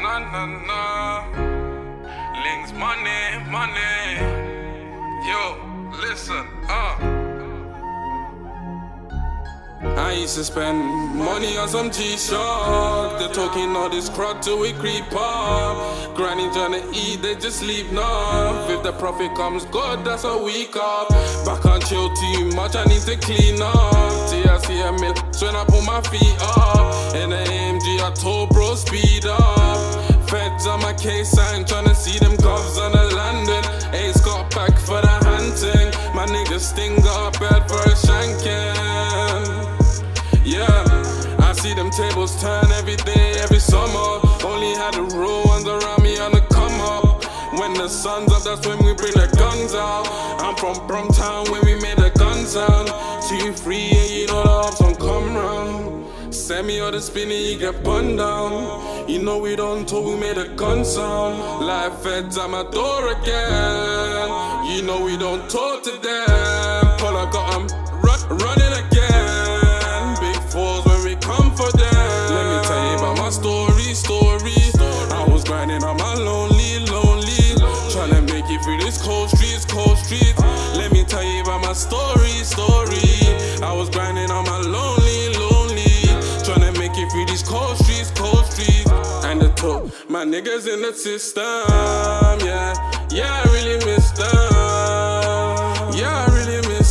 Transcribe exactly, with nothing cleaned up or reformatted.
na na na. Links, money, money. Yo, listen, uh. I used to spend money on some G-Shock. They're talking all this crud till we creep up. Granny trying to eat, they just sleep enough. If the profit comes good, that's a week up. Back on chill too much, I need to clean up. Till I see a mill, so when I put my feet up. In the A M G, I told bro, speed up. Feds on my case, I ain't tryna see them covs on the landing. Ace got back for the hunting. My niggas sting got bad for a shanking. Yeah, I see them tables turn every day, every summer. Only had the real ones around me on the come up. When the sun's up, that's when we bring the guns out. I'm from Brumtown when we made the gun sound. two three, yeah, you know the ops don't come round. Send me all the spinning, you get burned down. You know we don't talk, we made a gun sound. Live feds at my door again. You know we don't talk to them. Pull I got them run, running again. Big fours when we come for them. Let me tell you about my story, story. I was grinding on my lonely, lonely. Tryna make it through this cold streets, cold streets. Let me tell you about my story, story. I was grinding on my lonely, lonely. Tryna make it through these cold streets, cold streets. And the top, my niggas in the system, yeah. Yeah, I really miss them. Yeah, I really miss